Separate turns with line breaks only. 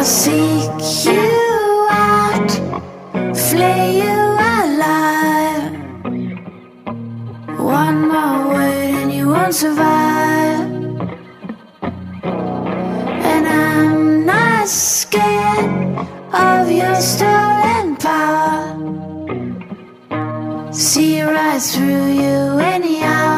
I'll seek you out, flay you alive. One more word and you won't survive. And I'm not scared of your stolen power. See right through you anyhow.